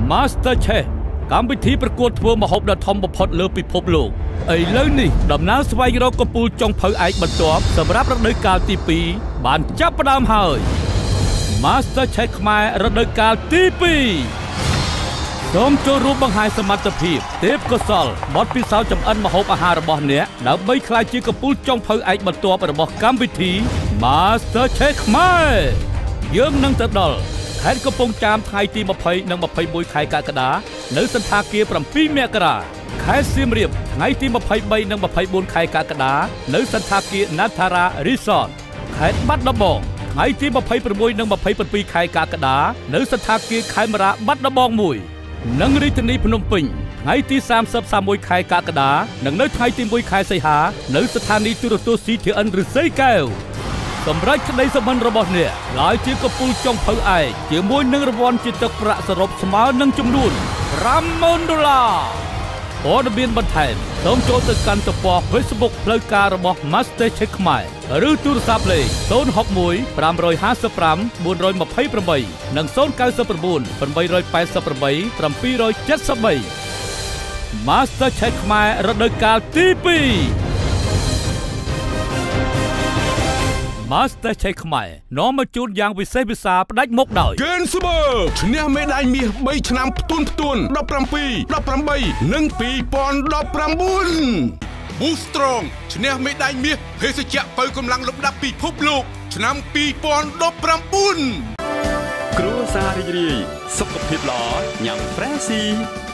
Master Chef កម្មវិធីប្រកួតធ្វើម្ហូបដ៏ធំបំផុតលើពិភពលោកឥឡូវនេះដំណើរស្វែងរកកំពូលចុងភៅឯកបន្ទាប់សម្រាប់រដូវកាលទី2បានចាប់ផ្ដើមហើយ Master Chef ខ្មែររដូវកាលទី2សូមចូលរួមបង្ហាញសមត្ថភាពទេពកោសល្យបទពិសោធន៍ចម្អិនម្ហូបអាហាររបស់អ្នកដើម្បីក្លាយជាកំពូលចុងភៅឯកបន្ទាប់របស់កម្មវិធី Master Chef ខ្មែរយើងនឹងទៅដល់ខេត្តកំពង់ចាមថ្ងៃទី20និង21ខែកក្កដានៅសន្តាគារ7មករាខេត្តសៀមរាបថ្ងៃទី23និង24ខែកក្កដានៅសន្តាគារ Natara Resort ខេត្តបាត់ដំបងថ្ងៃទី26និង27ខែកក្កដានៅសន្តាគារខេមរាបាត់ដំបង1និងរាជធានីភ្នំពេញថ្ងៃទី30-31ខែកក្កដានិងនៅថ្ងៃទី1ខែសីហានៅស្ថានីយទូរទស្សន៍ CTN ឫស្សីកែវសម្រាប់ក្តីសុបិនរបស់អ្នកឡើយជាកំពូលចុងភៅឯកជាមួយនឹងរង្វាន់ជាទឹកប្រាក់សរុបស្មើនឹងចំនួន$50000ព័ត៌មានបន្ថែមសូមចូលទៅកាន់ទំព័រ Facebook ផ្លូវការរបស់ Master Chef ខ្មែរឬទូរស័ព្ទលេខ061 555 428និង099 888 773 Master Chef ខ្មែររដូវកាលទី2 Master Chef ខ្មែរនាំមកជូនយ៉ាងវិសេសវិសាលផ្ដាច់មុខដោយ Gensber ឈ្នះមេដាយមាស3ឆ្នាំផ្ទួន17 18និង2019 Boostrong ឈ្នះមេដាយមាសភេសជ្ជៈបើកម្លាំងលំដាប់ពិភពលោកឆ្នាំ2019 គ្រួសាររីករាយសុខភាពល្អញ៉ាំ Freshie